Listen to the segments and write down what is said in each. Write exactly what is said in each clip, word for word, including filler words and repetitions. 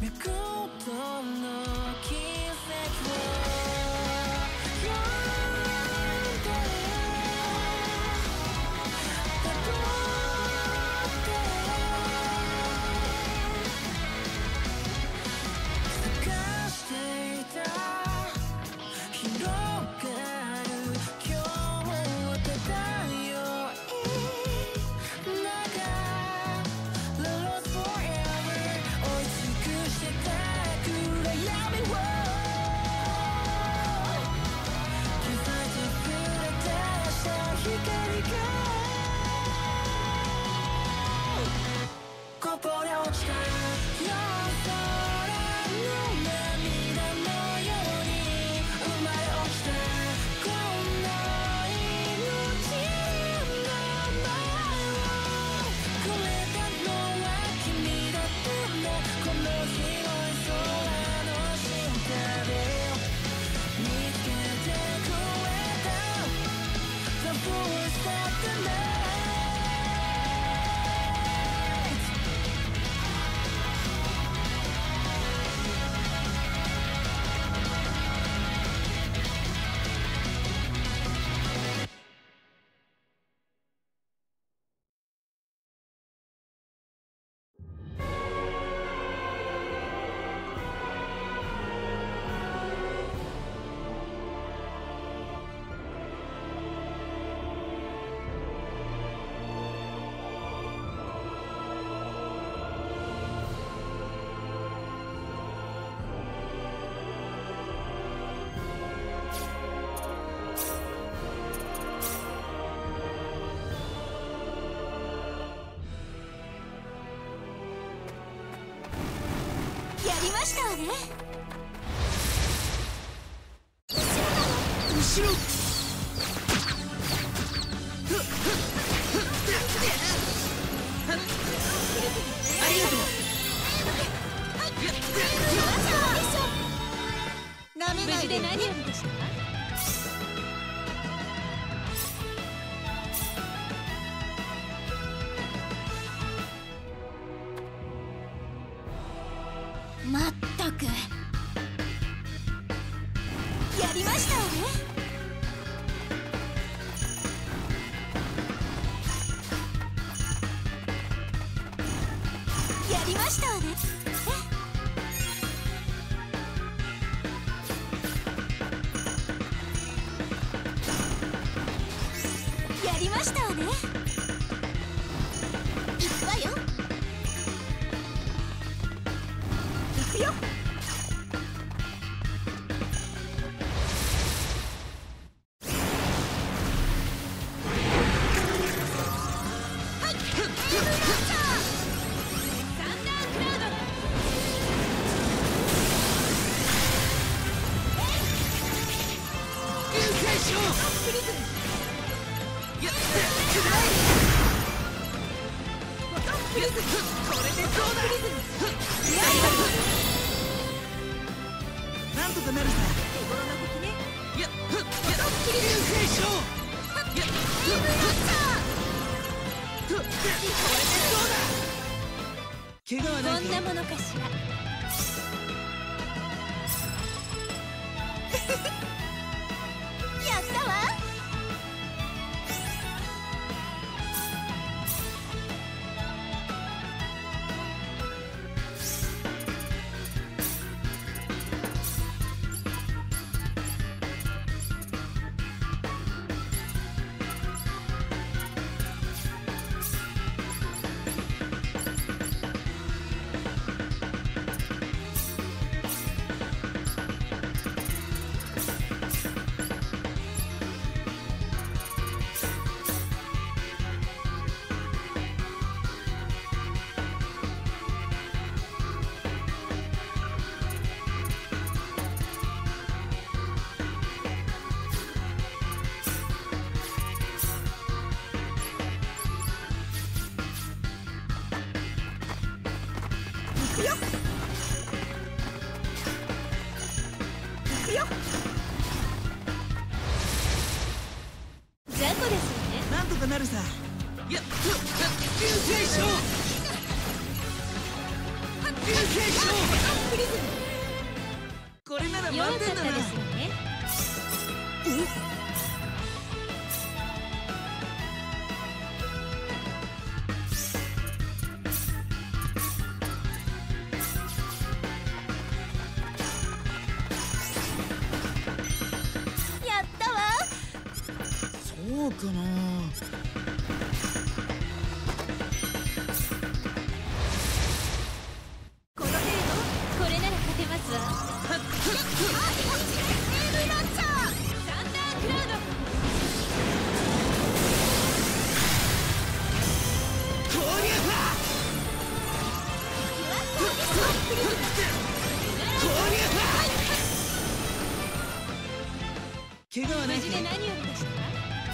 やりましたわね。 後ろ。ありがとう。なめないで。無事で何よりでしたか。 まったくやりましたわね。やりましたわね。やりましたわね。いくわよ。いくよ。 なんとかなるさ。いや、怪我はないか。 こんなものかしら。やったわ。いくよ。いくよ。雑魚ですよね。 なんとかなるさ。いや、流星賞。流星賞。 プリズム。 これなら弱かった満点だな。 ですよね。やったわ。 そうかな。 この程度。これなら勝てますわ。 はっゲームマッチャー。サンダークラウド。 投入派投入派怪我はないかい？ 無事で何よりでした。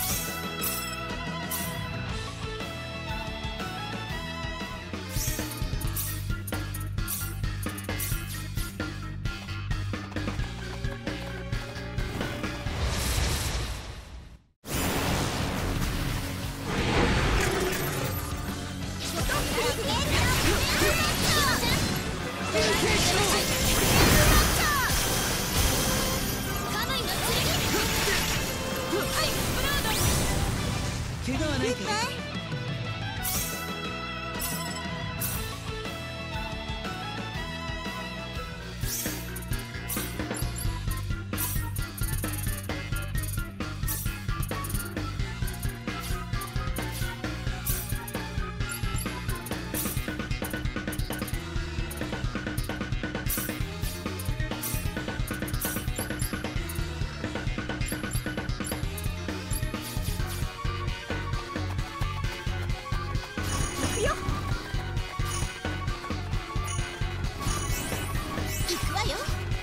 怪我はないかい？ 行くよ。行くわよ。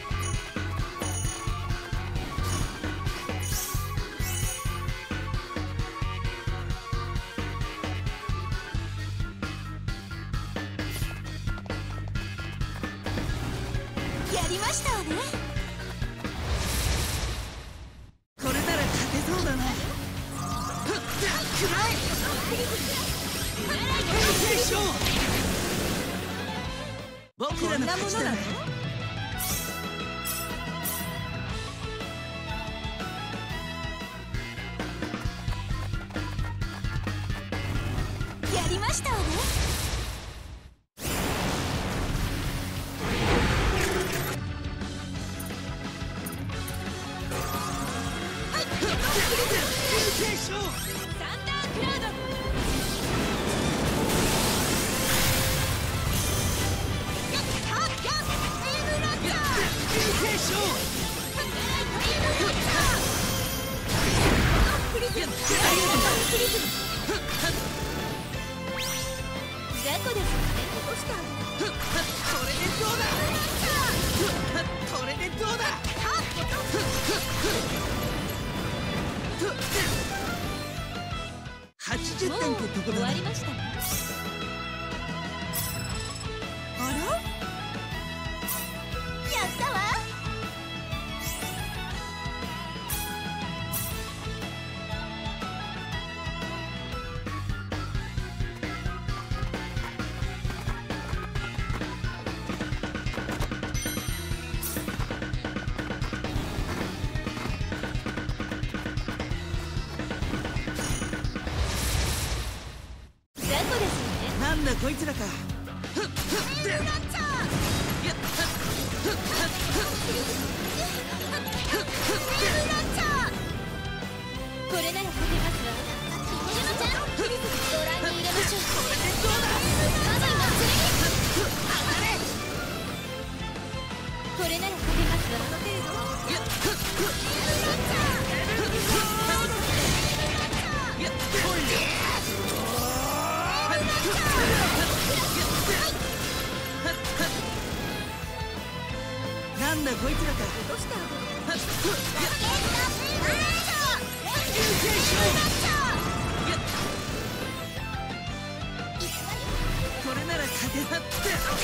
やりましたわね。 これなら勝てそうだな。ふっくらえでしょう。僕らの勝ちだね。 やりましたわね。 でしょう。 サンダークラウド。やったやったゲームマッチャー。 でしょう。 プリズム。プリズム。雑魚ですよね。落としたの。 これでどうだ。これでどうだ。はちじゅってんってとこだな。 終わりましたね。 あら？ やったわ。雑魚ですよね。 なんだこいつらか。 ゲームマッチャー。ゲームマッチャー。これなら勝てますわ。ひまちゃん、プリズムご覧に入れましょう。 これでどうだ。 カバイの剣。 当たれ。 これなら勝てますわ。この程度。ゲームマッチャー。 なんだこいつらか。 落としたの。 これなら勝てだって。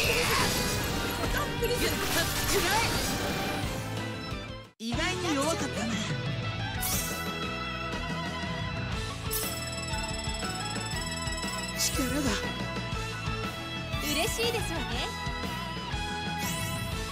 プリズム。 意外に弱かったな。力が。 嬉しいですわね。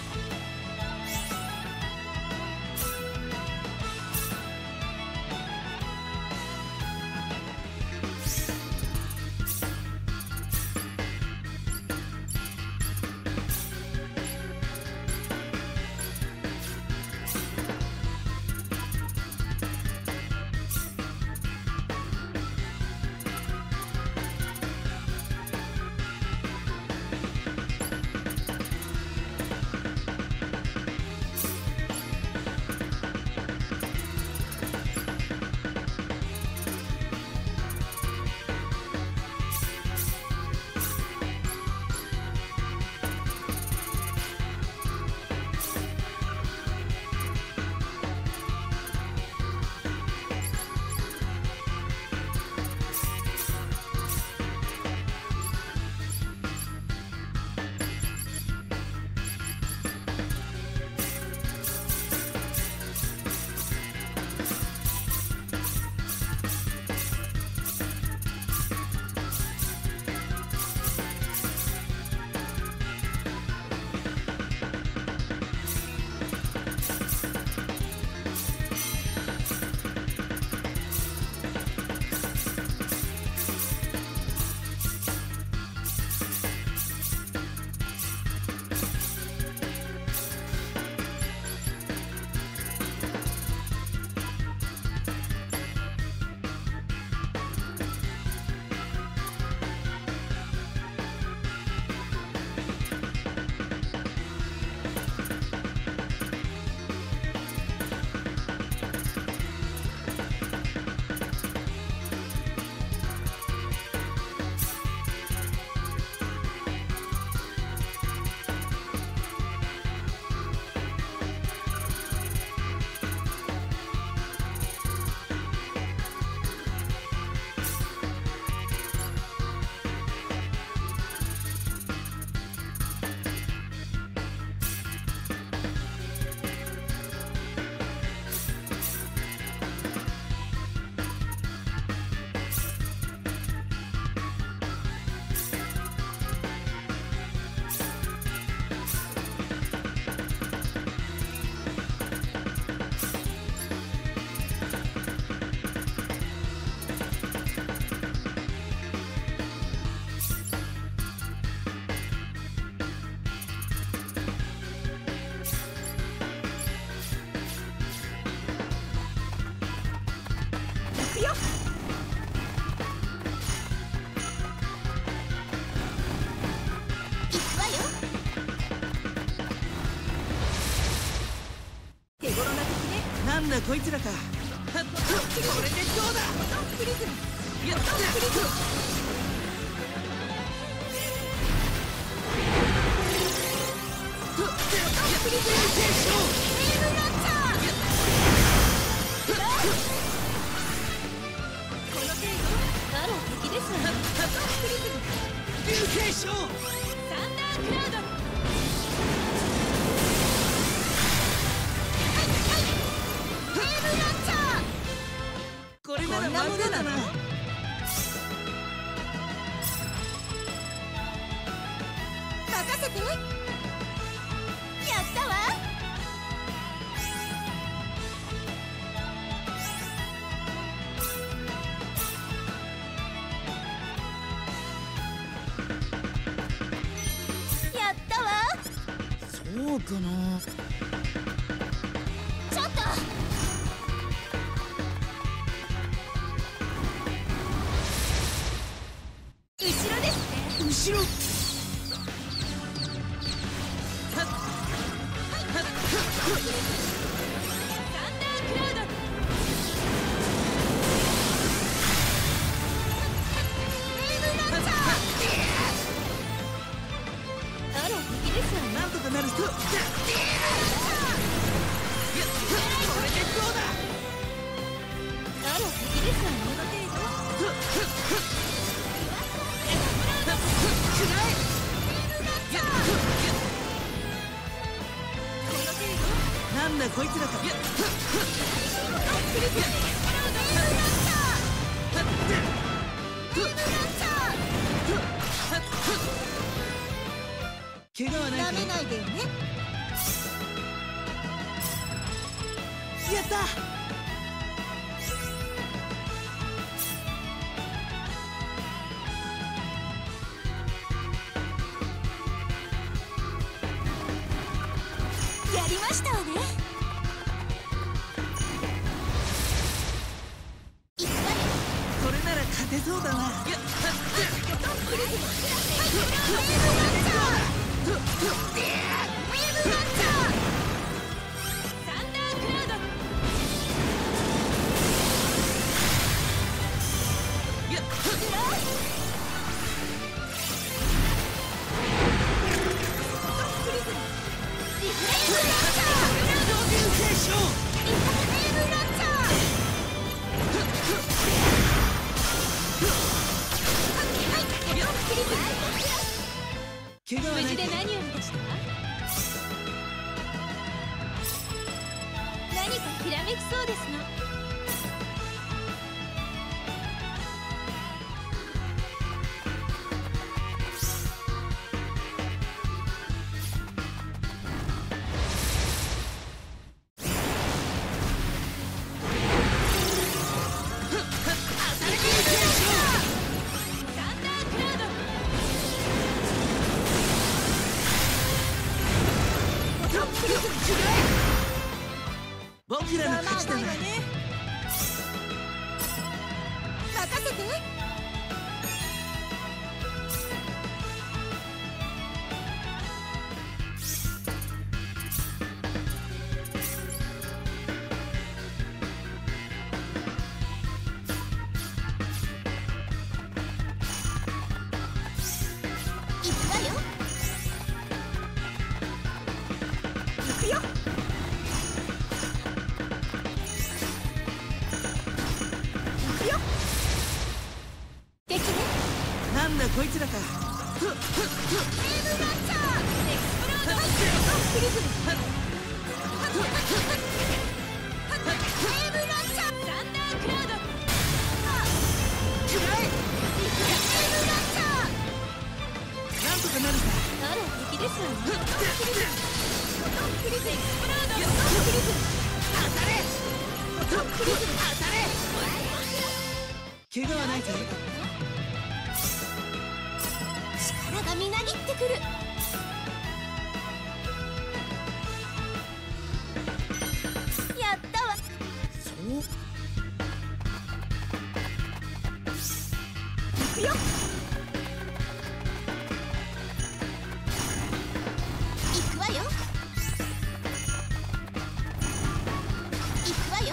なんだこいつらか。これでどうだ。プリズム。やったプリズム。プリズム継承。ゲームランチャー。この程度。 あら敵ですわ。 プリズム。流継承。 サンダークラウド。 これなら負けだな。 任せて。やったわ。やったわ。 そうかな。 ちょっと。後ろですね。 後ろ。なんとかなるぞ。これでどうだ。 あら敵ですわね。 なんだこいつらか。怪我はないか。 舐めないでよね。 やった。 やりましたわね。いくわよ。 これなら勝てそうだな。怪我はないか。 無事で何よりでした。何かひらめきそうですの。 僕らの勝ちだな。 任せて。いくわよ。いくよ。 なんだこいつらか。なんとかなるさ。 あら敵ですわね。 怪我はないか。 力がみなぎってくる。やったわ。 そう。 いくよ。いくわよ。いくわよ。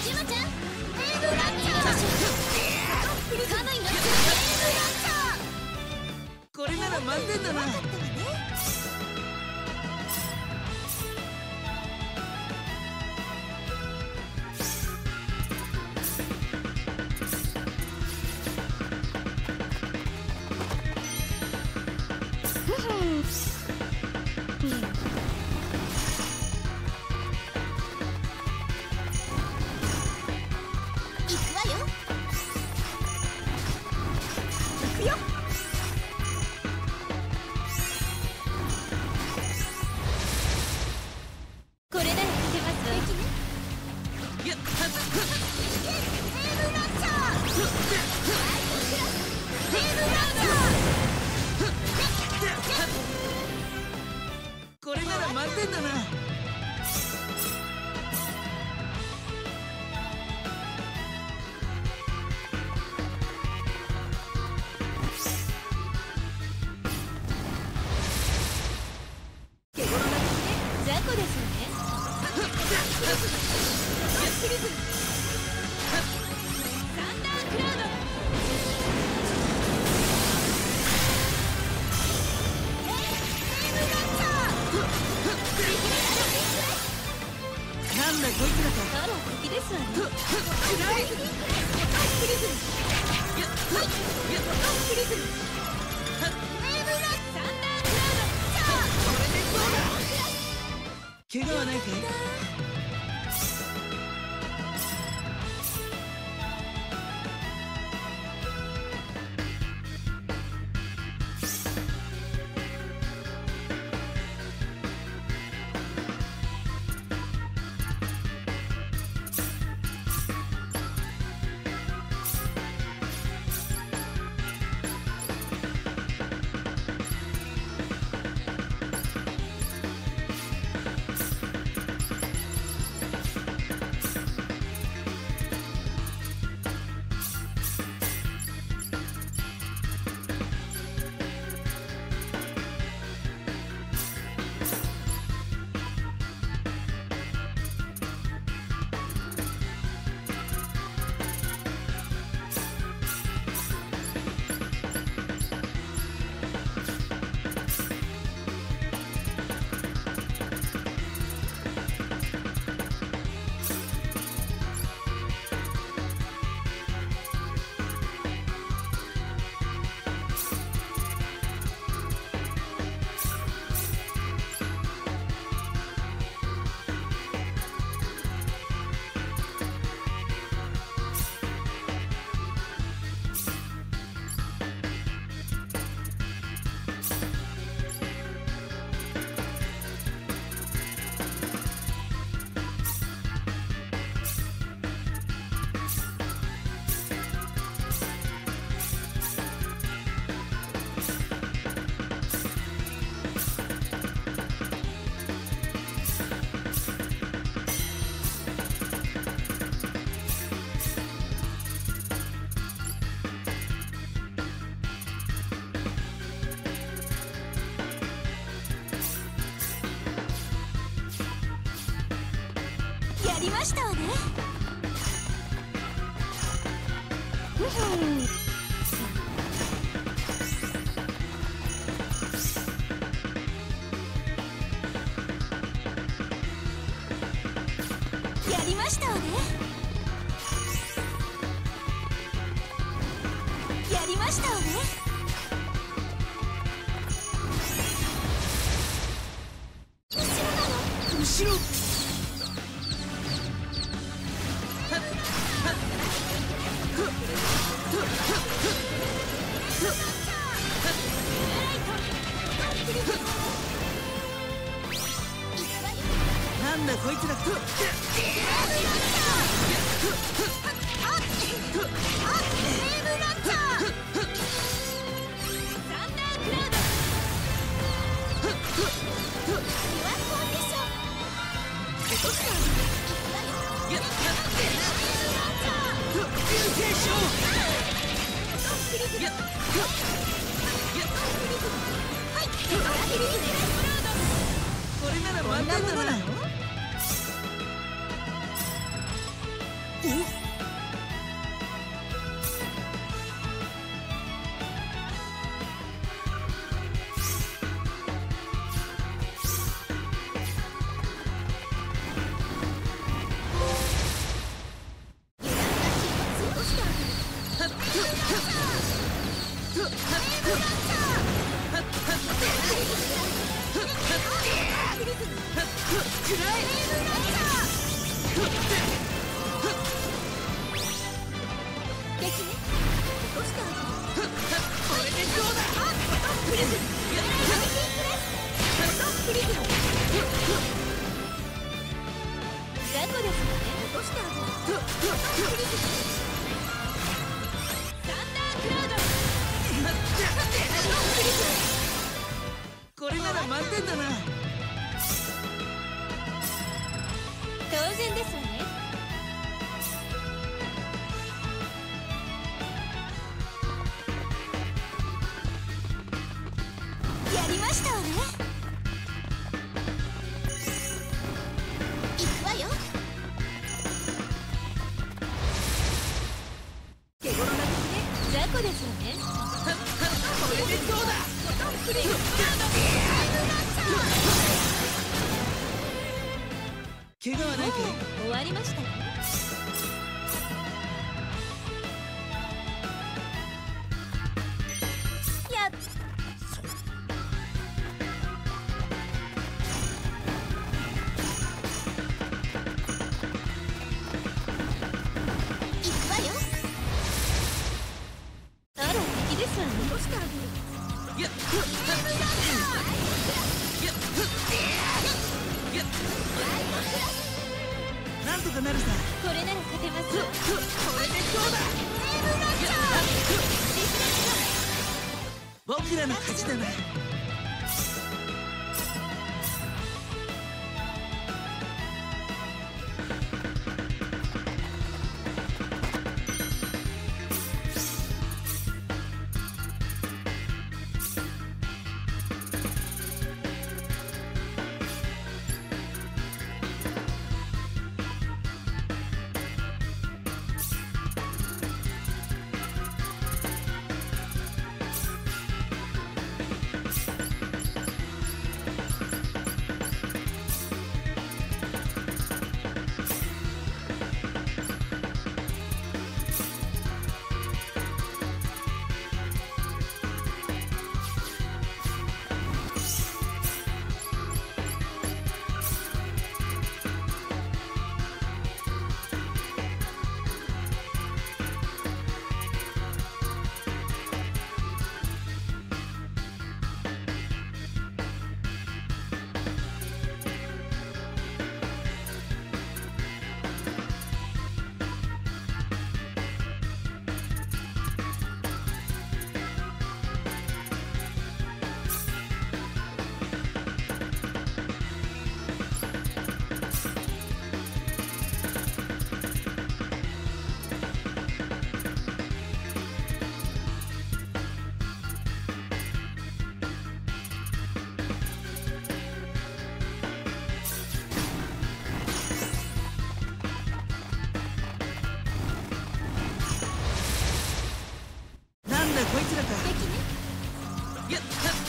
ジュマちゃんドランキーカムイのウェーブランチャー。 これなら満点だな。これなら満点だな。 雑魚ですよね。サンダークラウド。 なんだこいつらか。 あら敵ですわね。 くらい。プリズム。やっやっプリズム。 サンダークラウド。 これでどうだ。怪我はないかい。 やりましたわね。やりましたわね。やりましたわね。後ろなの。 後ろ。なんだこいつら。 これなら満点だな。 当然ですわね。やりましたわね。行くわよ。 手頃なですね。 雑魚ですわね。 これでどうだ。怪我はないかい？ 終わりましたね。やっ行くわよ。あら敵ですわね。どうしてあげる。 いや、なんとかなるさ。 これなら勝てます。 これでどうだ。僕らの勝ちだな。こいつらか。いや、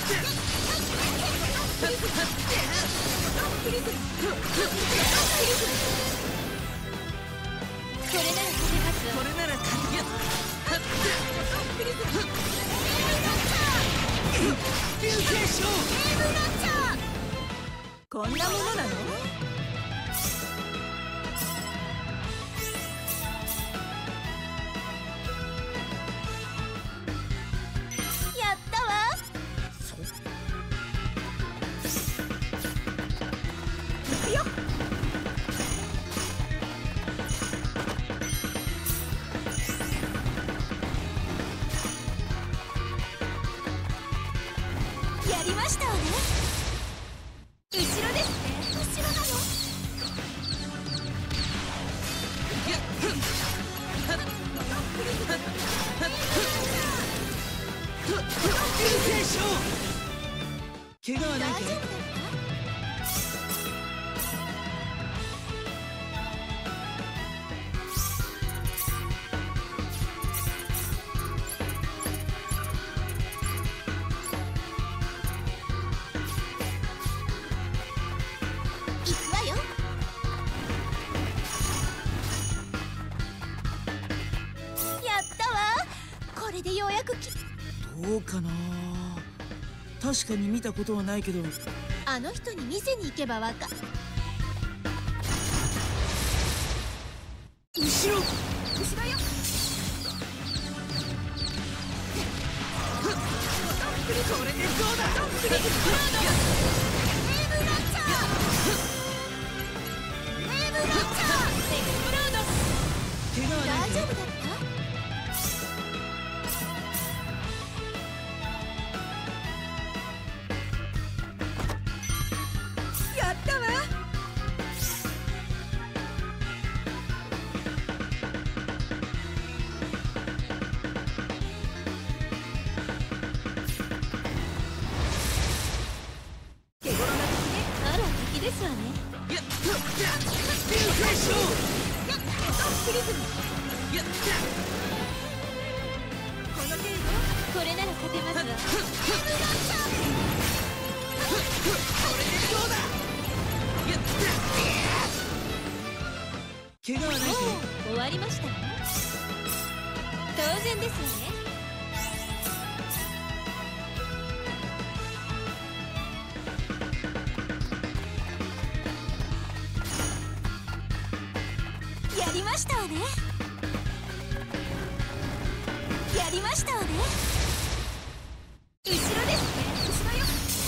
これなら勝てますわ。 これなら勝て。いや、流星賞。こんなものなの？ やりましたわね。後ろですね。後ろなの。 怪我はないかい？ れでようやくきどうかな。確かに見たことはないけど。 あの人に店に行けばわか後ろ後ろよ。 これでどうだ。 クリズムクラウド。ネームラッチャー。ネームラッチャー。エクスプロード。 怪我はない大丈夫だった？ やったわ。手頃な敵ね。 あら敵ですわね。 やっ流星ショー。 やっクリズム。 やっこの程度。 これなら勝てますわ。ネームラッチャー。 これでどうだ。やっ怪我はないかい。 もう終わりましたわ。当然ですわね。やりましたわね。やりましたわね。後ろですね。後ろよ。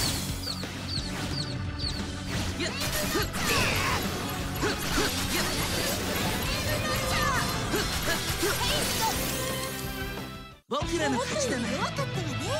やっ僕らの勝ちだな。 弱かったわね。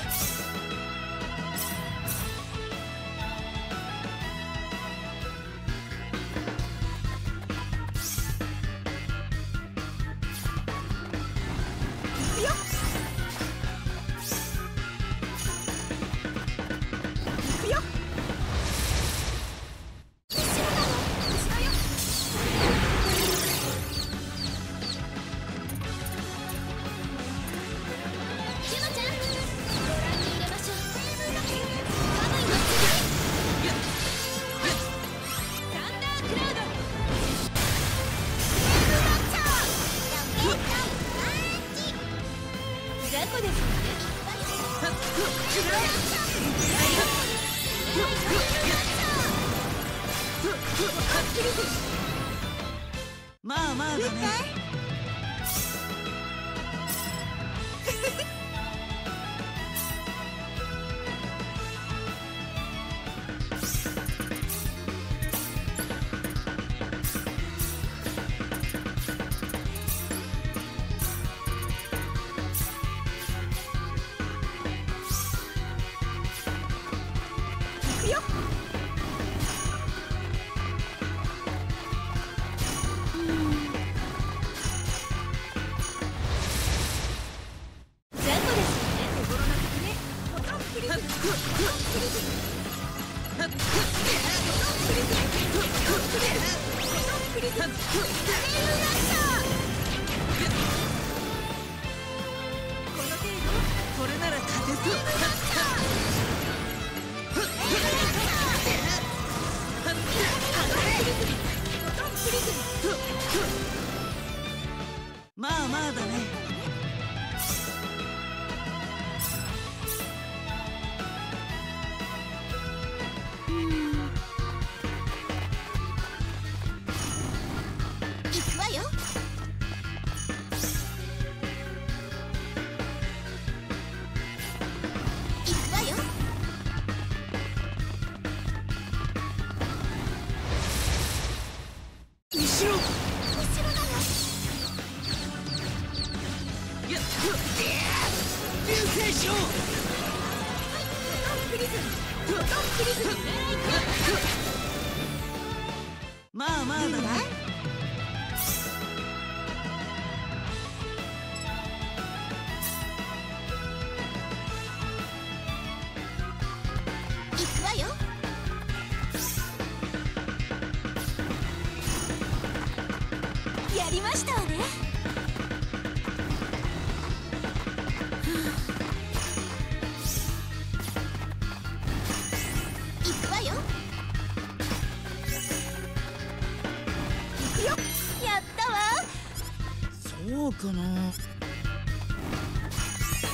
まあまあだね。これなら勝てそう。まあまあだね。 行くわよ。行くわよ。 後ろ。 後ろだわ。 やっ流星ショー。 クリズム。クリズム。 まあまあだね。 行くわよ。やりましたわね。行くわよ。行くよ。やったわ。 そうかな。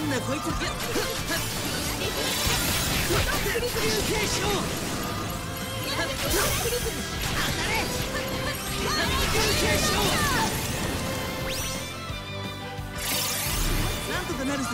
なんだこいつ。流星ショー。なんとかなるさ。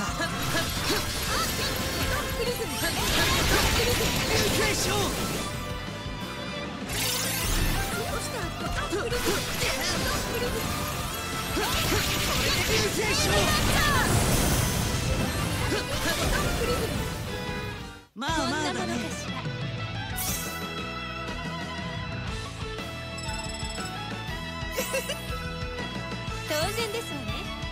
まあまあだね。 当然ですわね。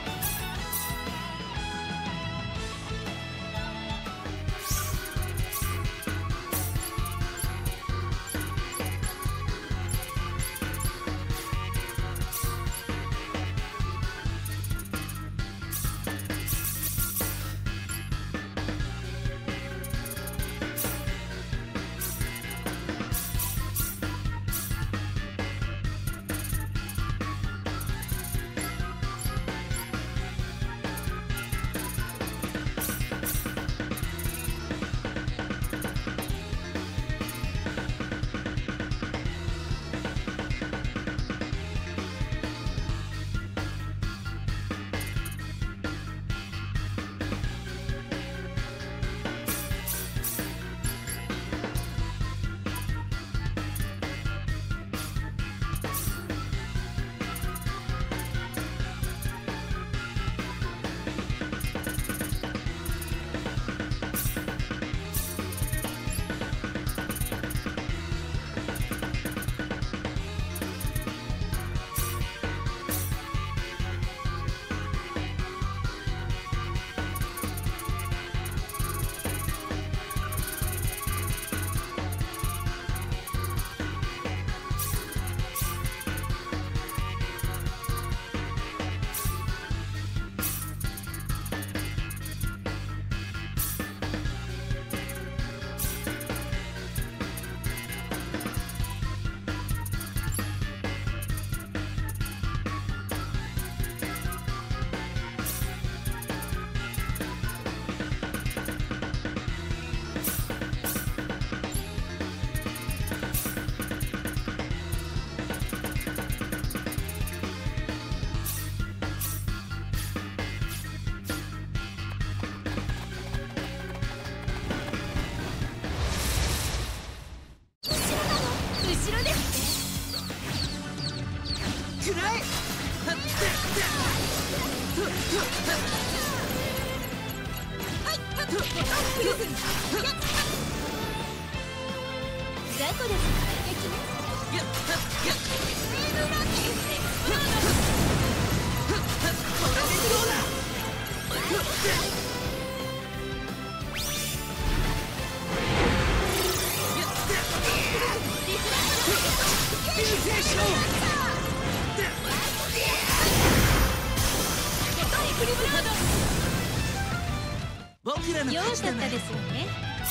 僕らのよかっ勝ちだな。 たですよね。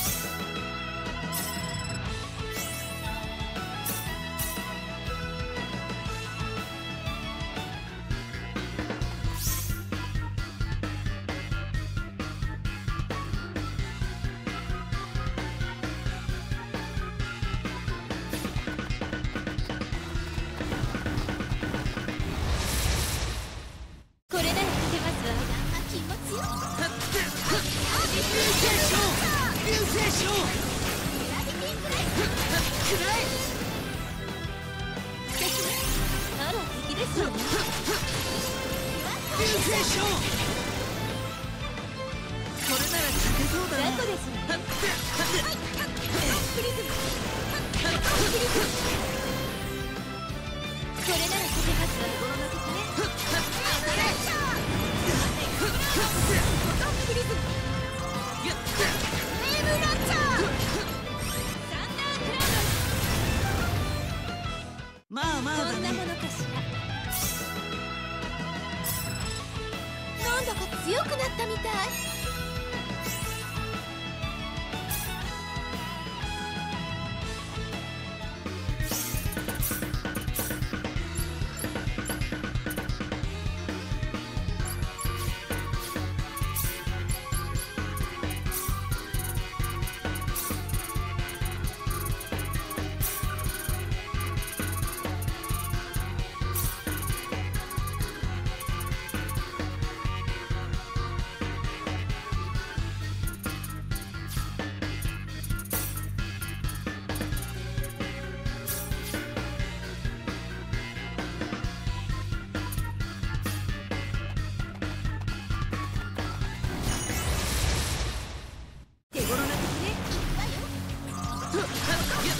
これなら勝てますわ。気持ちよ。 流星ショー。 あら敵ですよね。 流星ショー。これなら勝てそうだな。 雑魚ですよね。これなら勝てますわ。 まあまあだこんなもね。 のかしら。なんだか強くなったみたい。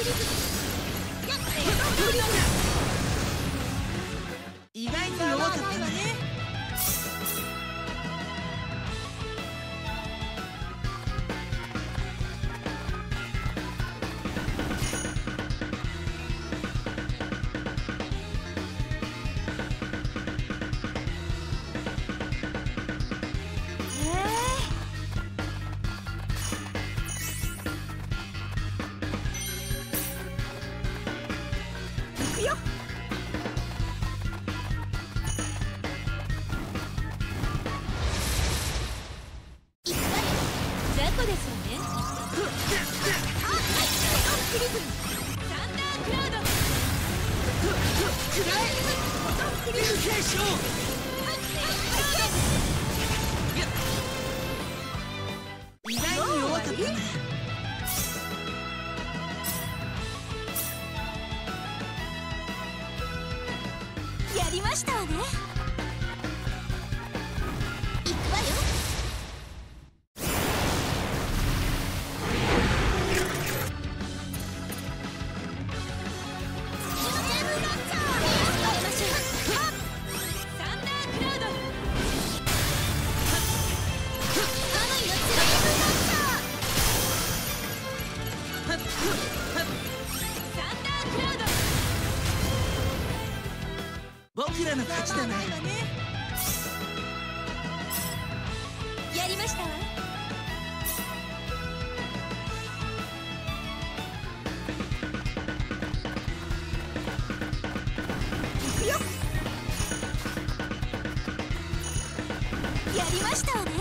意外に弱かったね。意外に弱かったね。 やりましたわね。行くわよ。 僕らの勝ちだな。 やりましたわ。行くよ。やりましたわね。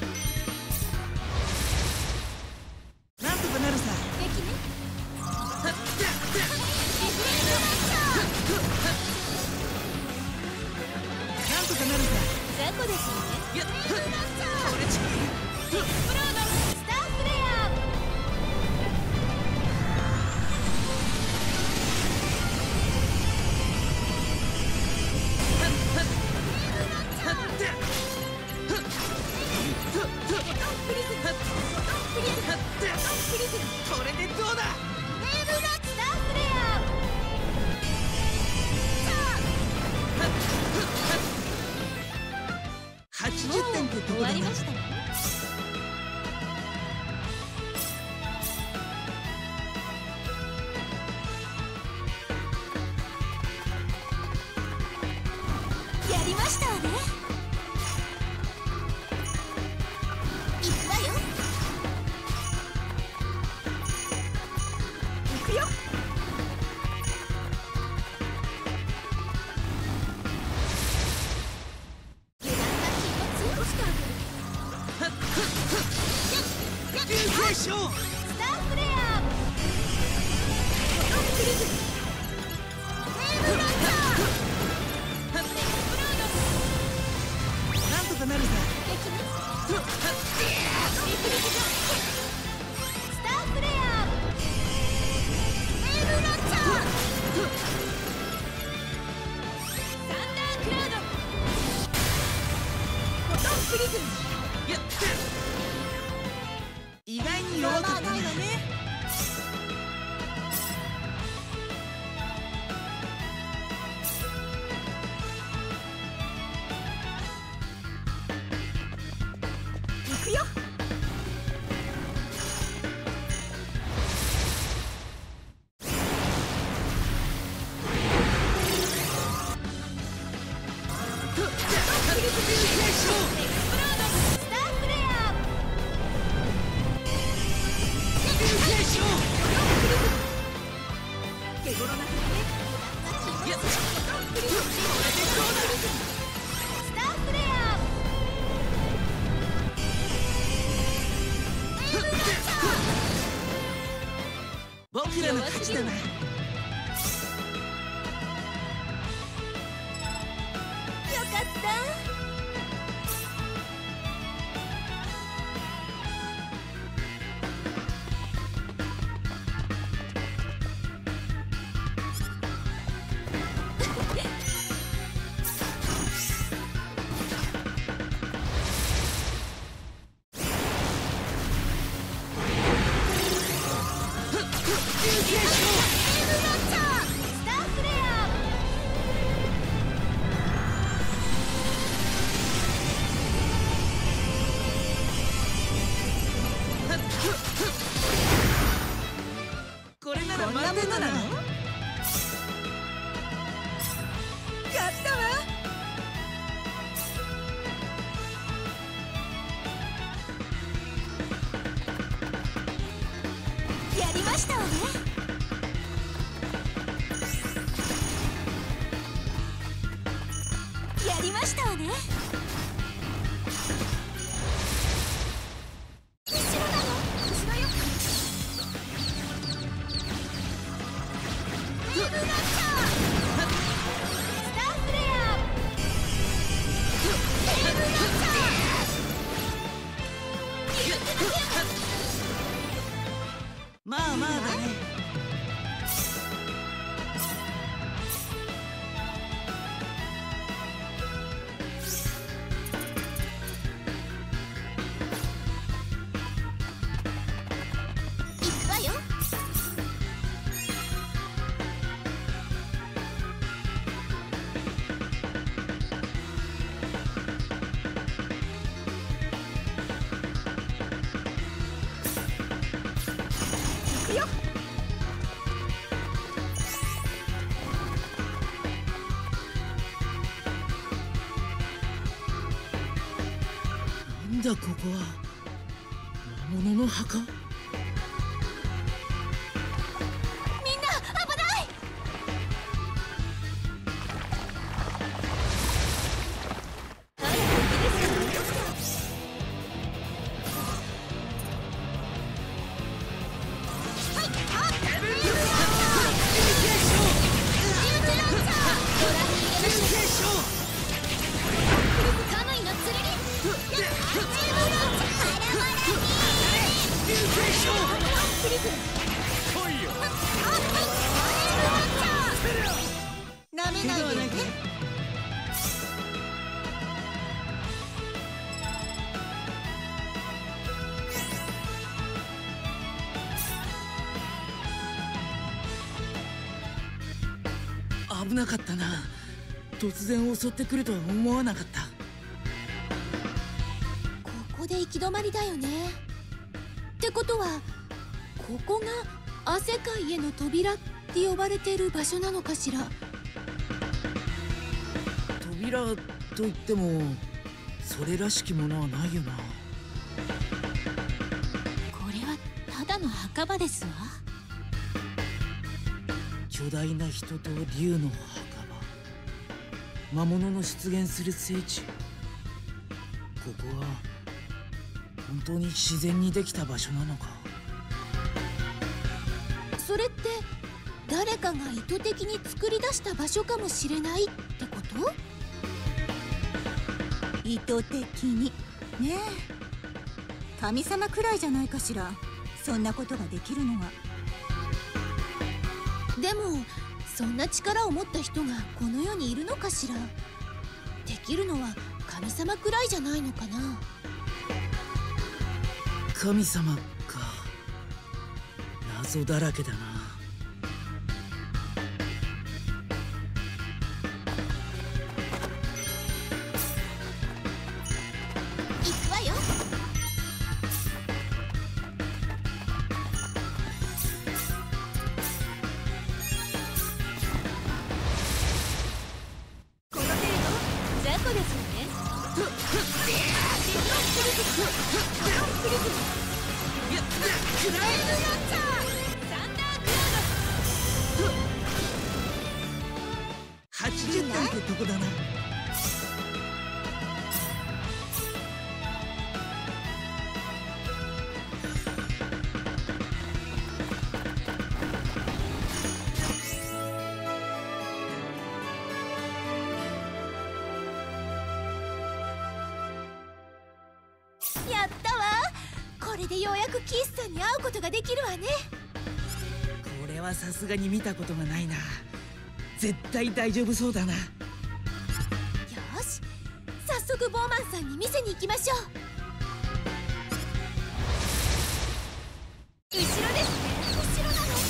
なんとかなるさ。 敵ね。 なんとかなるさ。 雑魚ですよね。 いや、これ近い。 プロードスターフレア。 これでどうだ。 ネブラスターフレア。 はちじゅってんってど終こだな。 わりましたね。やりましたわね。行くわよ。行くよ。油断な気を強くしてあげる。 流星ショー。 スターフレア。クリズ。ネブランチャー。ネブロード。 なんとかなるさ。 敵ね。リフリクジョン。スターフレア。ネブランチャー。サンダークラウド。フォトンプリズム。 やっ意外に弱かったね。 行くよ。スターフレア。手頃な手だね。 やっスターフレア。 僕らの勝ちだな。 よかった。 スターフレア。 これならこんなも満点だな。 のなの？やったわ。 やりましたわね。やりましたわね。後ろなの？後ろよ。ウェーブランチャー。スターフレア。ウェーブランチャー。譲ってません。 まあまあだね。 行くわよ。行くよ。 なんだここは。魔物の墓？ みんな危ない。あら、敵ですよ。はい、あっ、ウェーブランチャー。ウェーブランチャー。ご覧に入れましょう。カムイの剣。ウェーブランチャー。バラバラに。プリズム。あ、はい。ウェーブランチャー。なめ怪ないでね。 我はないか？危なかったな。突然襲ってくるとは思わなかった。 ここで行き止まりだよね。ってことはここが汗界への扉って呼ばれている場所なのかしら。 扉といってもそれらしきものはないよな。 これはただの墓場ですわ。 巨大な人と竜の墓場、魔物の出現する聖地。ここは本当に自然にできた場所なのか。 それって誰かが意図的に作り出した場所かもしれないってこと？ 意図的にねえ、神様くらいじゃないかしら、そんなことができるのは。 でもそんな力を持った人がこの世にいるのかしら。できるのは神様くらいじゃないのかな。 神様か。謎だらけだな。 行くわよ。この程度雑魚ですよね。クライムランチャー。サンダークラウド。 はちじゅってんってとこだな。 やったわ。これでようやくキースさんに会うことができるわね。 これはさすがに見たことがないな。絶対大丈夫そうだな。 よし、早速ボーマンさんに見せに行きましょう。後ろですね。後ろなの。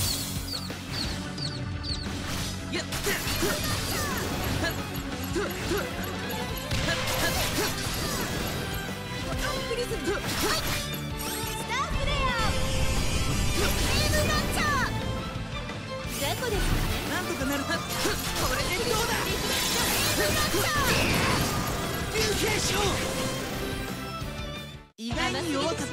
となる。これでどうだ。流星ショー。意外に弱かったな。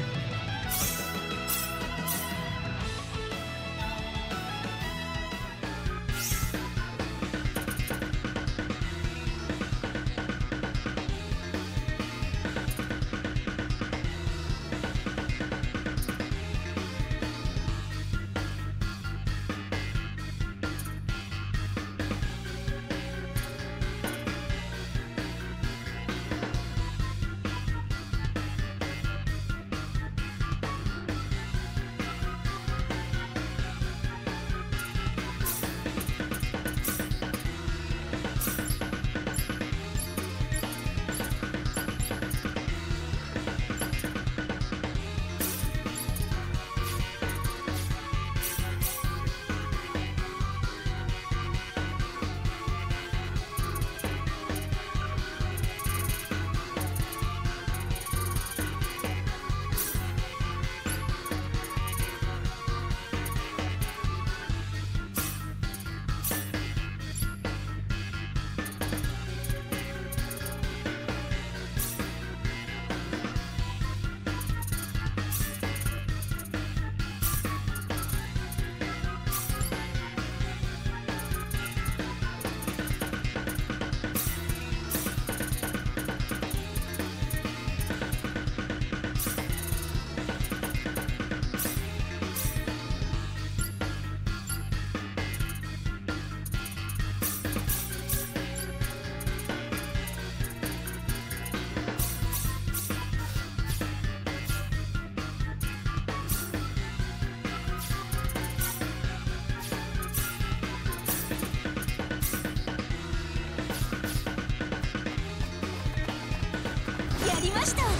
やりましたわね。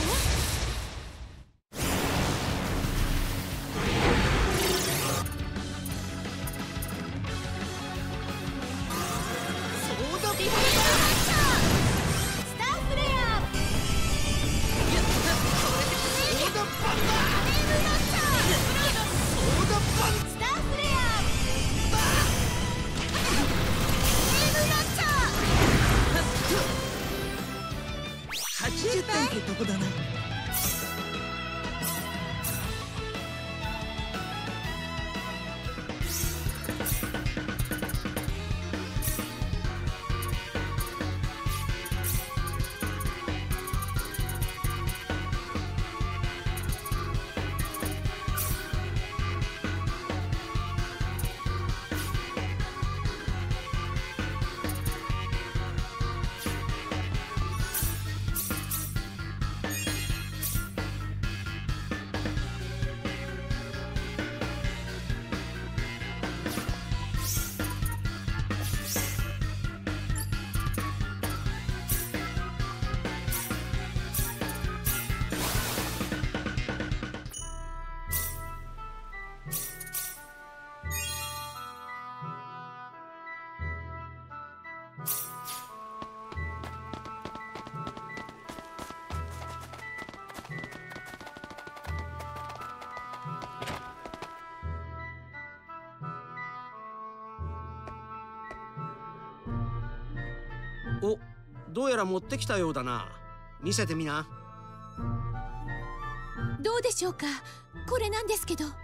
そうだ。 リフレクションスターフレア。 やった。これでそうだパンだ。 ネームラッチャー。 そうだパン。 スターフレア。ネームラッチャー。 はちじゅってんってとこだな。 お、どうやら持ってきたようだな。見せてみな。 どうでしょうか。これなんですけど。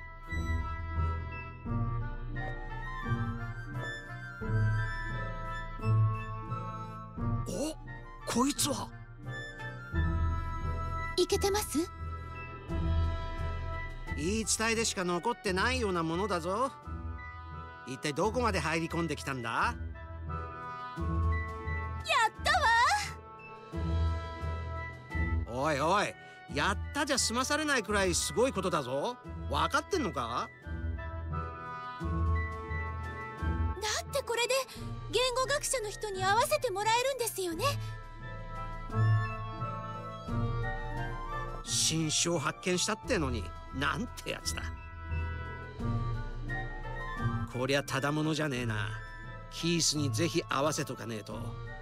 お、こいつは。 いけてます？ 言い伝えでしか残ってないようなものだぞ。一体どこまで入り込んできたんだ？ やったわ。 おいおい、やったじゃ済まされないくらいすごいことだぞ。分かってんのか？ だってこれで言語学者の人に会わせてもらえるんですよね。 新種を発見したってのに、なんてやつだ。こりゃただものじゃねえな。キースにぜひ会わせとかねえと。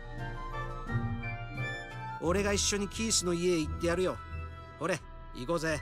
俺が一緒にキースの家へ行ってやるよ。ほれ、行こうぜ。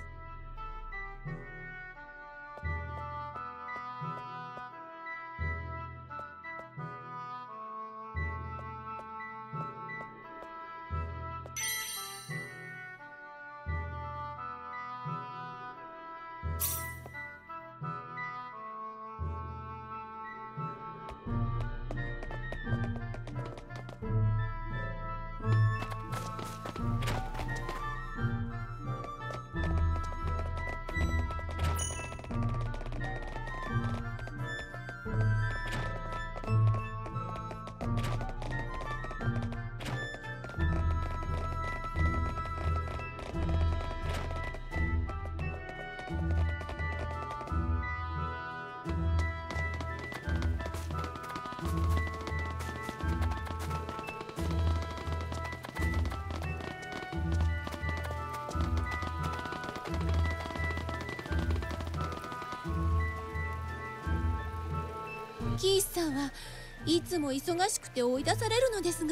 キースさんはいつも忙しくて追い出されるのですが。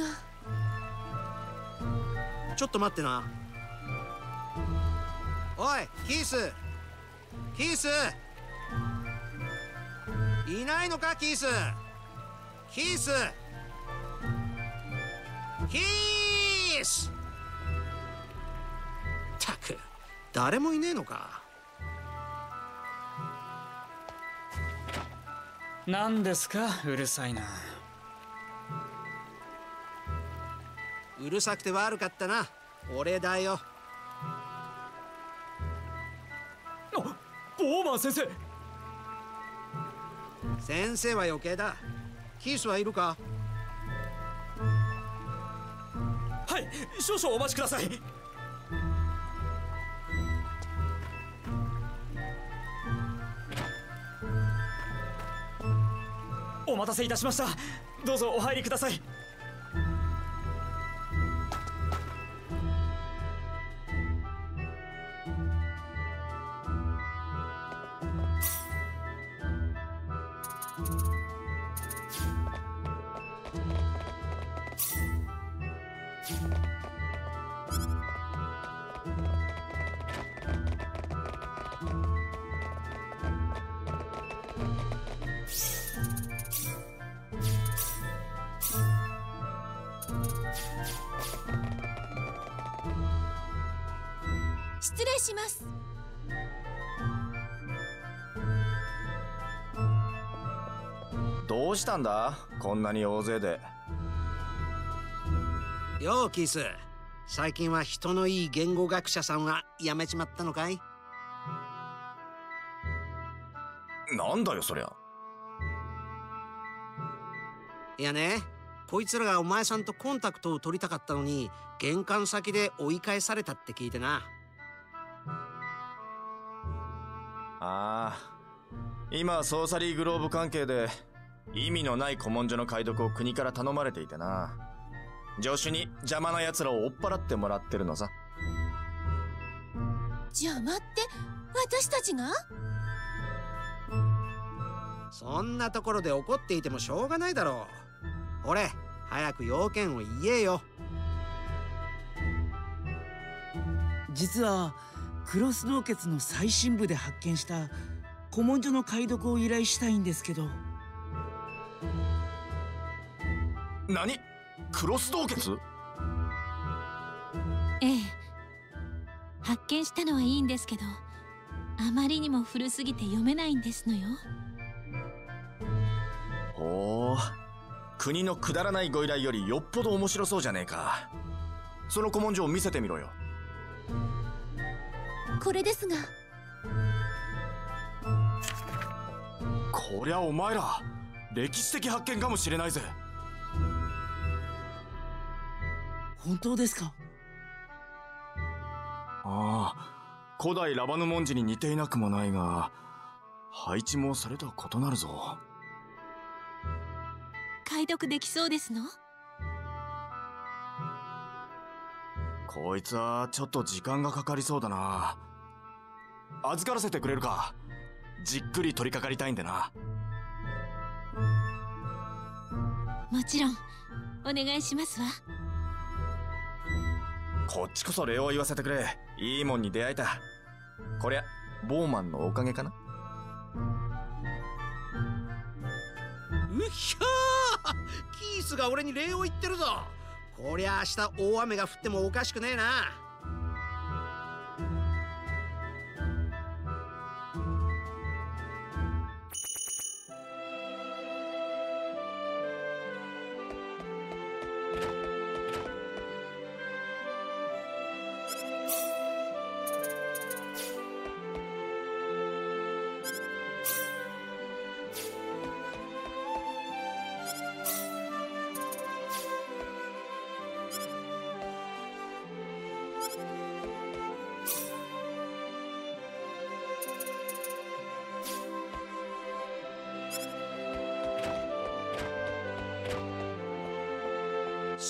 ちょっと待ってな。おいキース、キースいないのか？キース、キース、キース。ったく誰もいねえのか。 何ですか、うるさいな。 うるさくて悪かったな。俺だよ。 ボーマン先生。 先生は余計だ。キースはいるか？ はい、少々お待ちください。お待たせいたしました。どうぞお入りください。 失礼します。 どうしたんだ、こんなに大勢で。 ようキース、最近は人のいい言語学者さんはやめちまったのかい？ なんだよそりゃ。 いやね、こいつらがお前さんとコンタクトを取りたかったのに玄関先で追い返されたって聞いてな。 ああ、今ソーサリーグローブ関係で意味のない古文書の解読を国から頼まれていてな。助手に邪魔な奴らを追っ払ってもらってるのさ。 邪魔って私たちが？ そんなところで怒っていてもしょうがないだろう。俺、早く要件を言えよ。 実はクロス洞穴の最深部で発見した古文書の解読を依頼したいんですけど。 何？クロス洞穴？ ええ、発見したのはいいんですけど、あまりにも古すぎて読めないんですのよ。 ほう、国のくだらないご依頼よりよっぽど面白そうじゃねえか。その古文書を見せてみろよ。 これですが。 こりゃお前ら歴史的発見かもしれないぜ。 本当ですか？ ああ、古代ラバヌ文字に似ていなくもないが、配置もそれとは異なるぞ。 解読できそうですの？ こいつはちょっと時間がかかりそうだな。預からせてくれるか？じっくり取り掛かりたいんでな。 もちろんお願いしますわ。 こっちこそ礼を言わせてくれ。いいもんに出会えた。こりゃボーマンのおかげかな。 うひゃー、キースが俺に礼を言ってるぞ。こりゃ明日大雨が降ってもおかしくねえな。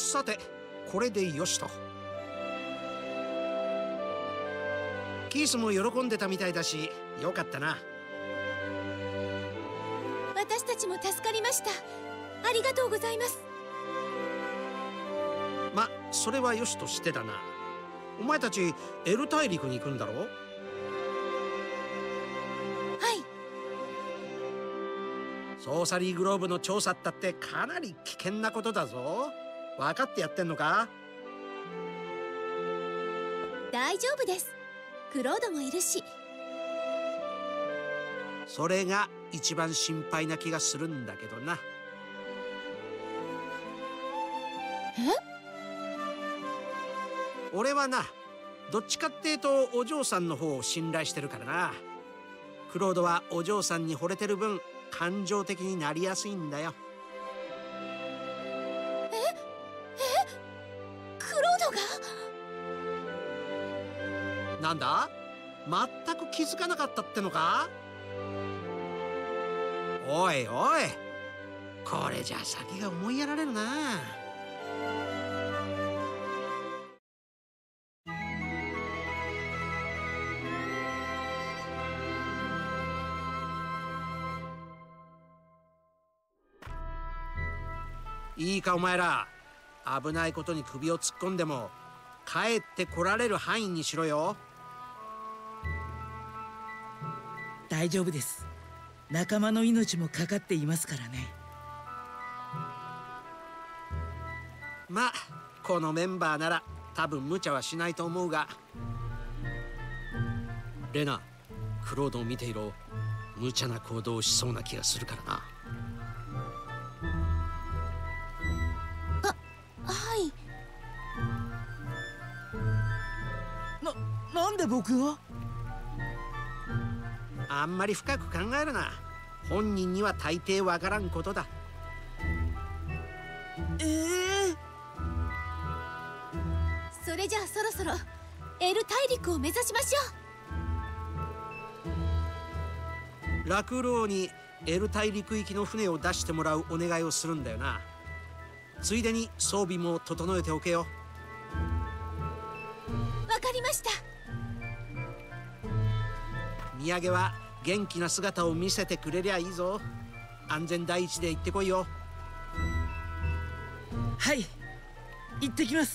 さてこれでよしと。キースも喜んでたみたいだしよかったな。 私たちも助かりました。ありがとうございます。 ま、それはよしとしてだな。お前たちエル大陸に行くんだろう。 はい。 ソーサリーグローブの調査ったってかなり危険なことだぞ。分かってやってんのか？ 大丈夫です。クロードもいるし。 それが一番心配な気がするんだけどな。 え？ 俺はな、どっちかっていうとお嬢さんの方を信頼してるからな。クロードはお嬢さんに惚れてる分感情的になりやすいんだよ。 ええクロードが？ なんだ？全く気づかなかったってのか？おいおい、これじゃ先が思いやられるな。いいかお前ら、危ないことに首を突っ込んでも帰ってこられる範囲にしろよ。 大丈夫です。仲間の命もかかっていますからね。 まあこのメンバーなら多分無茶はしないと思うが。レナ、クロードを見ていろ。無茶な行動をしそうな気がするからな。 はい。 な、なんで僕が？ あんまり深く考えるな。本人には大抵わからんことだ。 ええー、 それじゃあそろそろエル大陸を目指しましょう。ラクール王にエル大陸行きの船を出してもらうお願いをするんだよな。ついでに装備も整えておけよ。 わかりました。 土産は元気な姿を見せてくれりゃいいぞ。安全第一で行ってこいよ。 はい、行ってきます。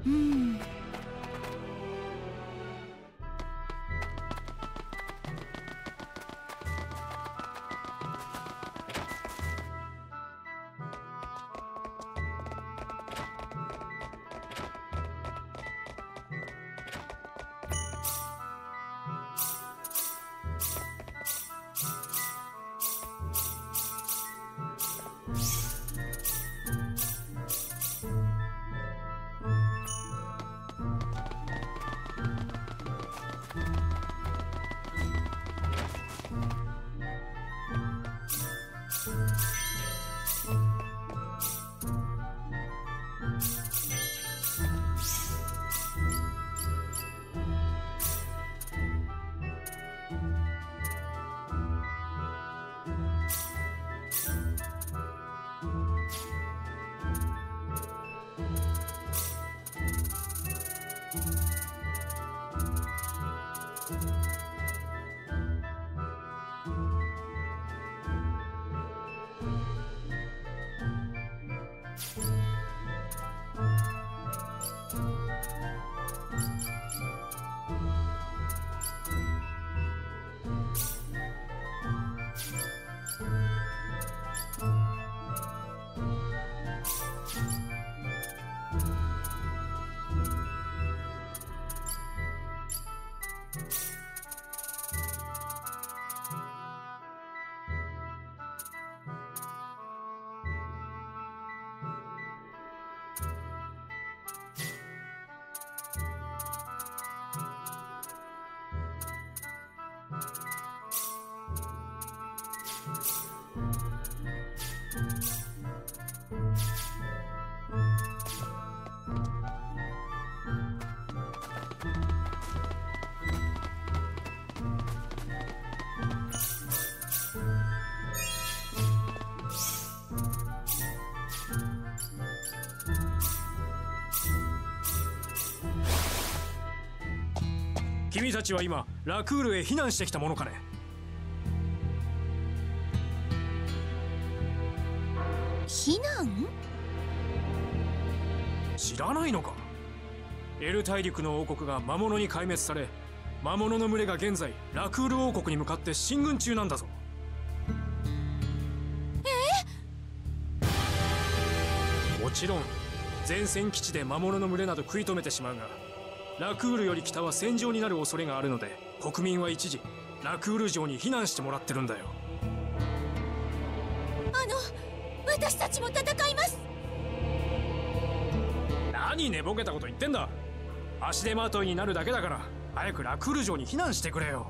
うん。 君たちは今ラクールへ避難してきたものかね。 避難？ 知らないのか。エル大陸の王国が魔物に壊滅され、魔物の群れが現在ラクール王国に向かって進軍中なんだぞ。え？もちろん前線基地で魔物の群れなど食い止めてしまうが、ラクールより北は戦場になる恐れがあるので、国民は一時ラクール城に避難してもらってるんだよ。 あの、私たちも戦います。 何寝ぼけたこと言ってんだ。足手まといになるだけだから、早くラクール城に避難してくれよ。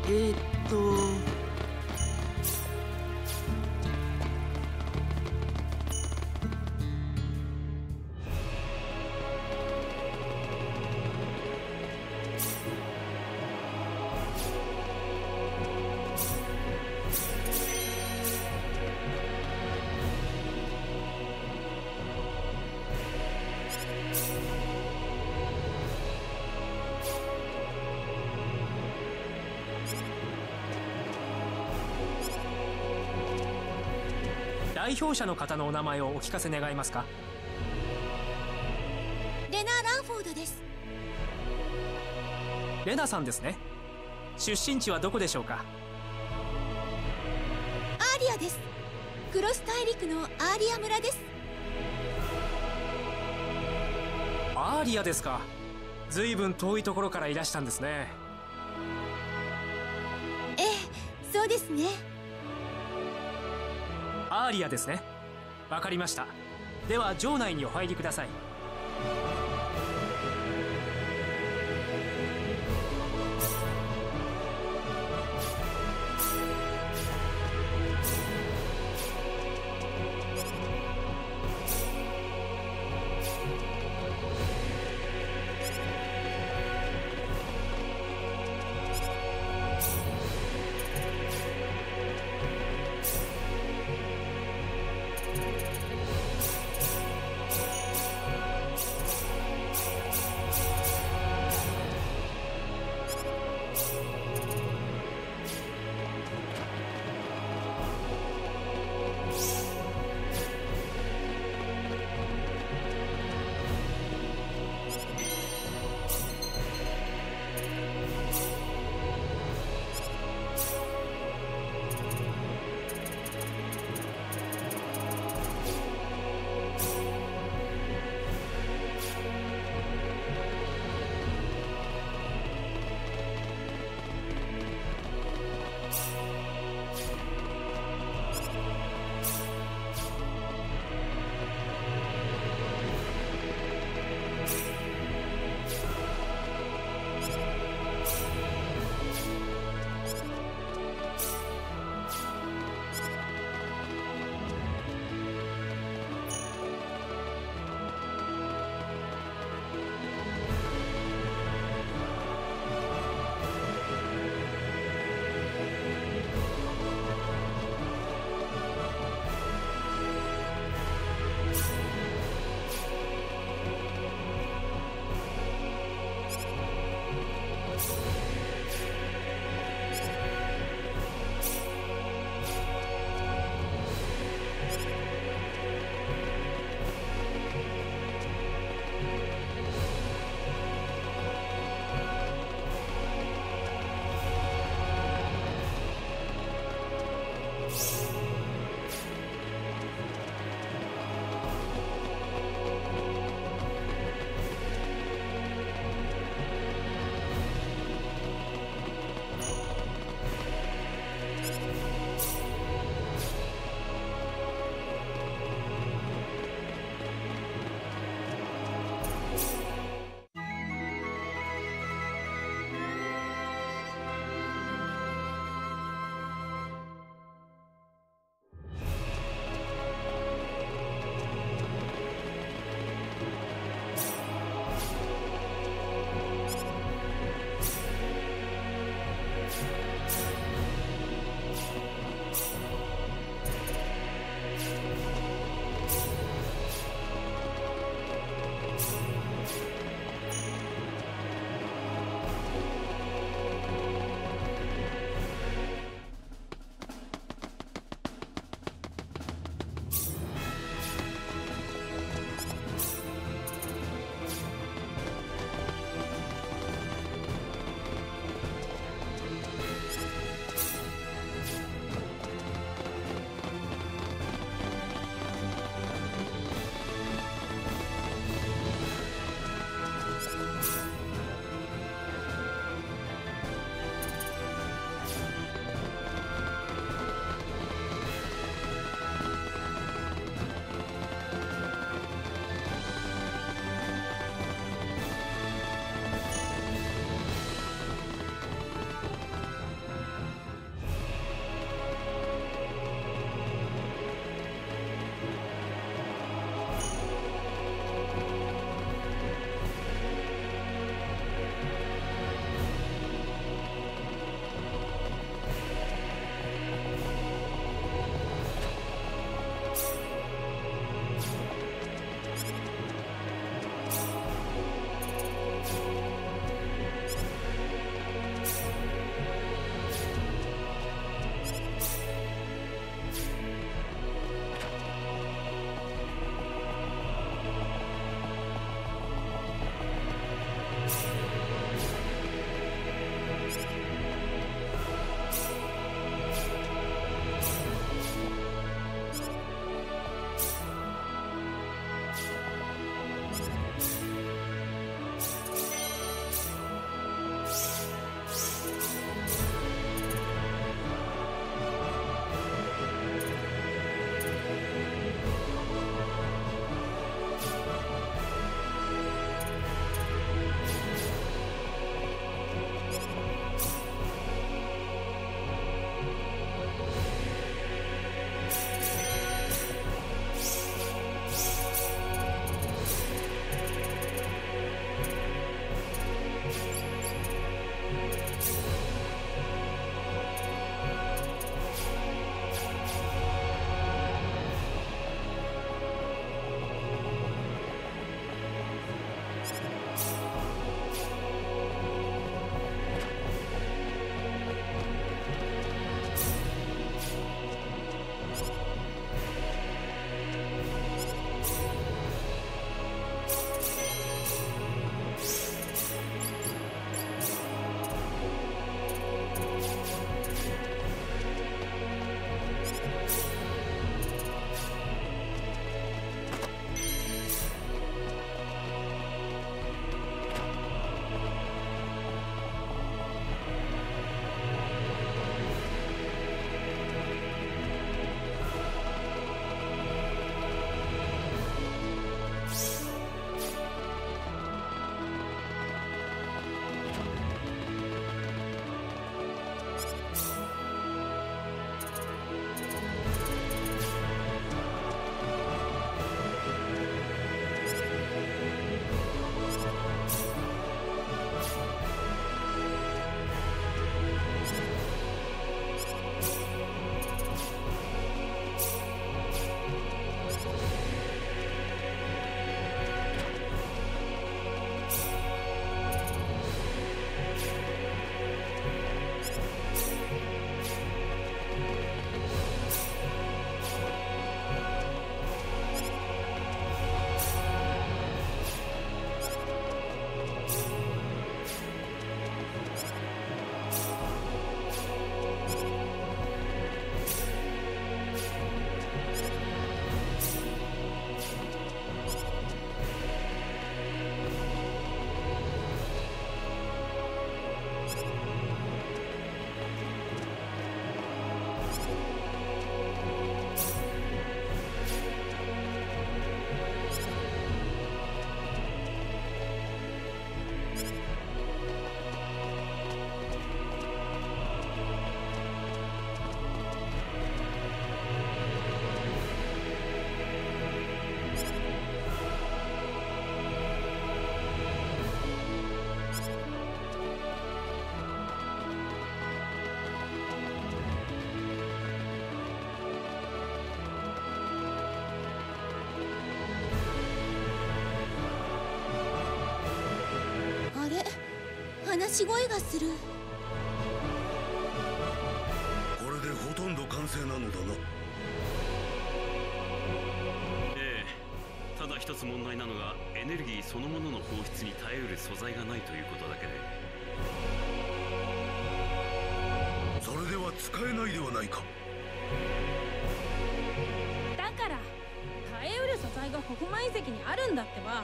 えー、っと代表者の方のお名前をお聞かせ願えますか？ レナ・ランフォードです。 レナさんですね。出身地はどこでしょうか？ アーリアです。クロス大陸のアーリア村です。 アーリアですか。ずいぶん遠いところからいらしたんですね。 ええ、そうですね。 アーリアですね。わかりました。では城内にお入りください。 し声がする。 これでほとんど完成なのだな。 ええ、ただ一つ問題なのがエネルギーそのものの放出に耐えうる素材がないということだけで。 それでは使えないではないか。 だから耐えうる素材がホフマン遺跡にあるんだってば。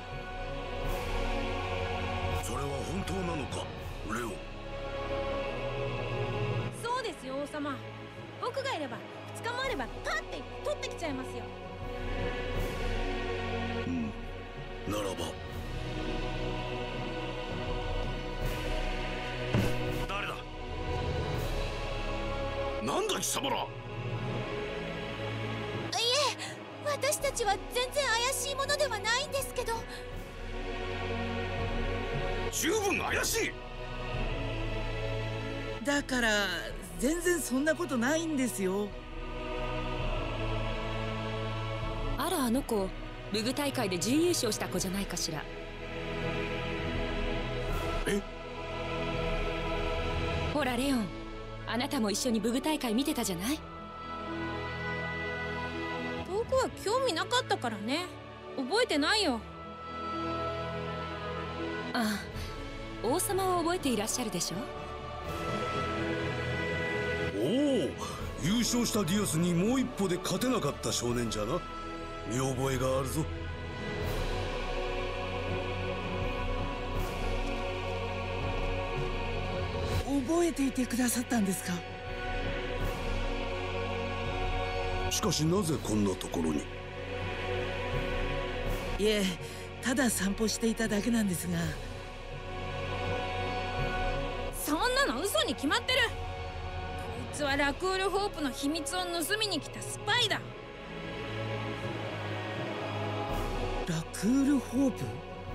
それは本当なのか、レオン。 そうですよ王様。僕がいればふつかもあればパッて取ってきちゃいますよ。 うん、ならば誰だ。 なんだ貴様ら。 いえ、私たちは全然怪しいものではないんですけど。 十分怪しい。 だから全然そんなことないんですよ。 あら、あの子武具大会で準優勝した子じゃないかしら。 え？ ほらレオン、あなたも一緒に武具大会見てたじゃない。 僕は興味なかったからね。覚えてないよ。 ああ、王様は覚えていらっしゃるでしょ。 おお、優勝したディアスにもう一歩で勝てなかった少年じゃな。見覚えがあるぞ。 覚えていてくださったんですか。 しかしなぜこんなところに。 いえ、ただ散歩していただけなんですが。 そんなの嘘に決まってる。こいつはラクールホープの秘密を盗みに来たスパイだ。 ラクールホープ？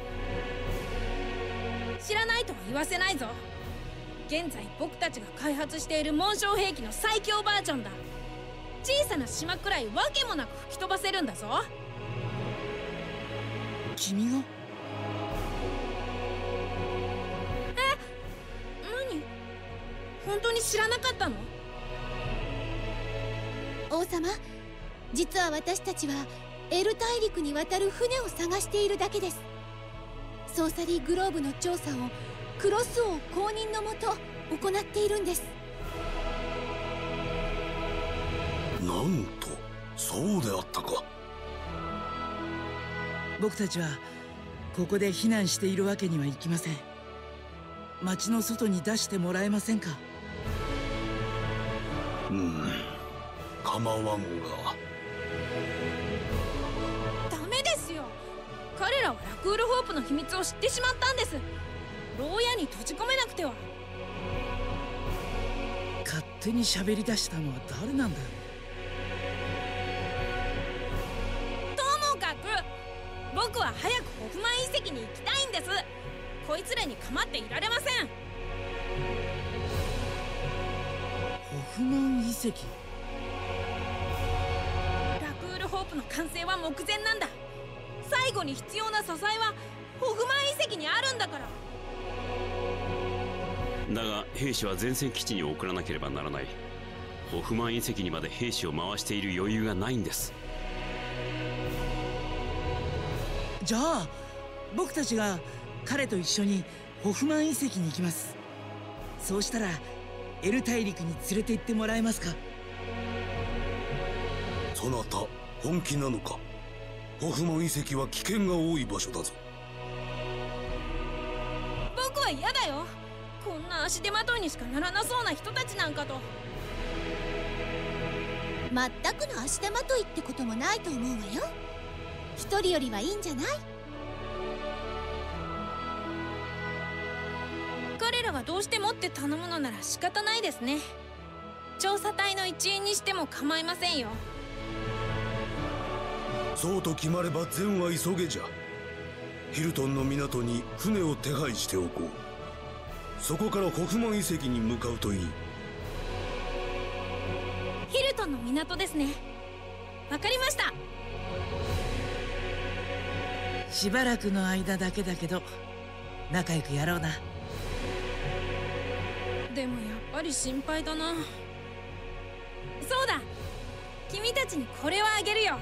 知らないとは言わせないぞ。現在僕たちが開発している紋章兵器の最強バージョンだ。小さな島くらいわけもなく吹き飛ばせるんだぞ。 君が？ え？何？本当に知らなかったの？ 王様、実は私たちはエル大陸に渡る船を探しているだけです。ソーサリーグローブの調査をクロス王公認のもと行っているんです。 なんと、そうであったか。 僕たちはここで避難しているわけにはいきません。町の外に出してもらえませんか。 うん、構わんが。 ダメですよ。彼らはラクールホープの秘密を知ってしまったんです。牢屋に閉じ込めなくては。 勝手に喋り出したのは誰なんだよ。 ともかく僕は早くホフマン遺跡に行きたいんです。こいつらに構っていられません。 ホフマン遺跡？ ラクールホープの完成は目前なんだ。最後に必要な素材はホフマン遺跡にあるんだから。 だが兵士は前線基地に送らなければならない。ホフマン遺跡にまで兵士を回している余裕がないんです。 じゃあ僕たちが彼と一緒にホフマン遺跡に行きます。そうしたらエル大陸に連れて行ってもらえますか。 そなた本気なのか。ホフマン遺跡は危険が多い場所だぞ。 僕は嫌だよ。こんな足手まといにしかならなそうな人たちなんかと。 全くの足手まといってこともないと思うわよ。一人よりはいいんじゃない？ 彼らがどうしてもって頼むのなら仕方ないですね。調査隊の一員にしても構いませんよ。 そうと決まれば善は急げじゃ。ヒルトンの港に船を手配しておこう。そこからホフマン遺跡に向かうといい。 ヒルトンの港ですね。わかりました。 しばらくの間だけだけど仲良くやろうな。 でもやっぱり心配だな。そうだ、君たちにこれをあげるよ。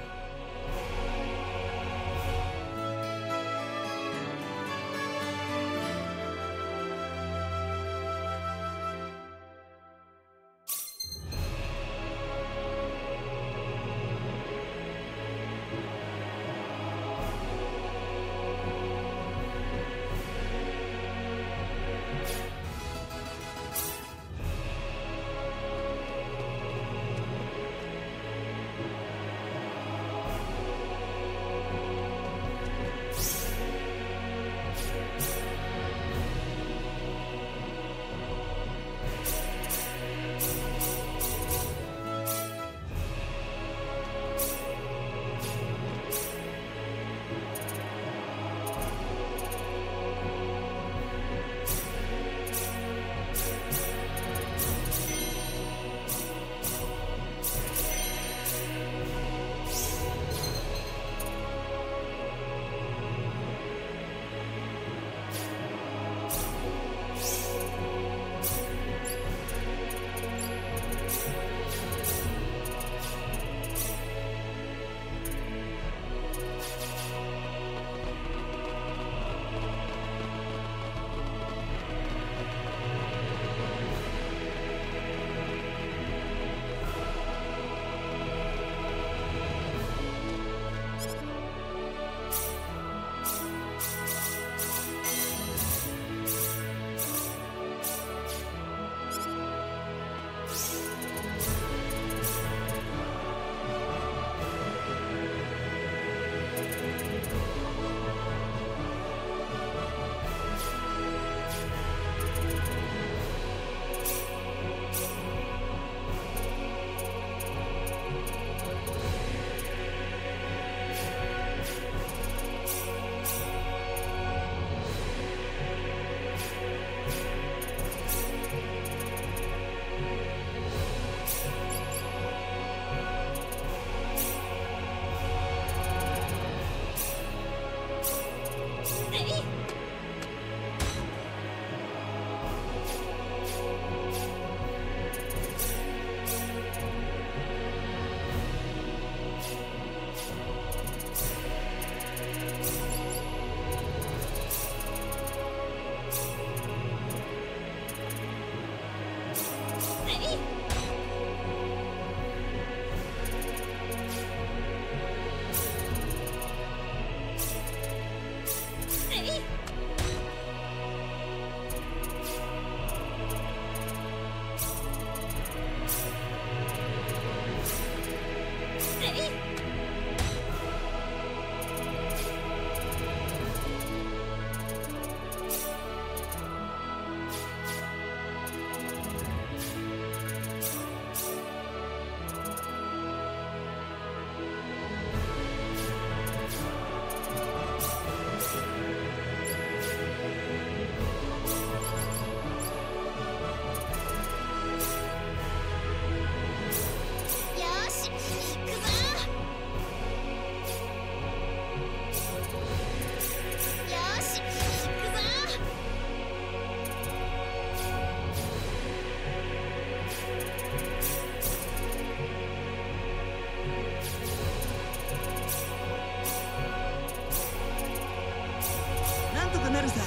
なるさ。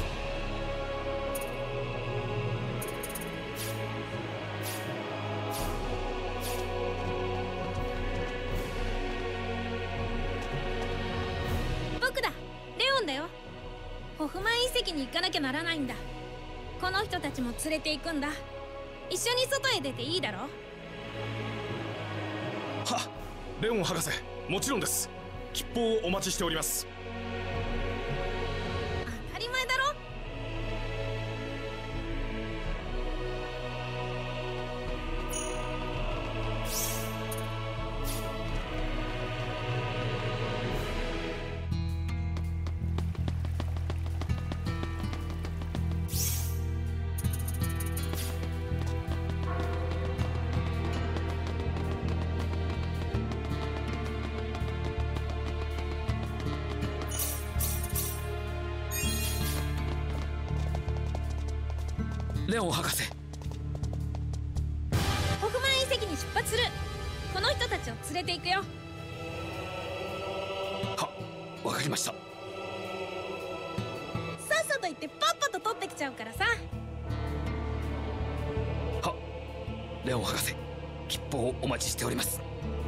僕だ、レオンだよ。ホフマン遺跡に行かなきゃならないんだ。この人たちも連れて行くんだ。一緒に外へ出ていいだろ。 はっ、レオン博士、もちろんです。吉報をお待ちしております。 当たり前だろ。 レオン博士、 に出発する。この人たちを連れて行くよ。 は、わかりました。 さっさと行ってパッパと取ってきちゃうからさ。 は、レオン博士、吉報をお待ちしております。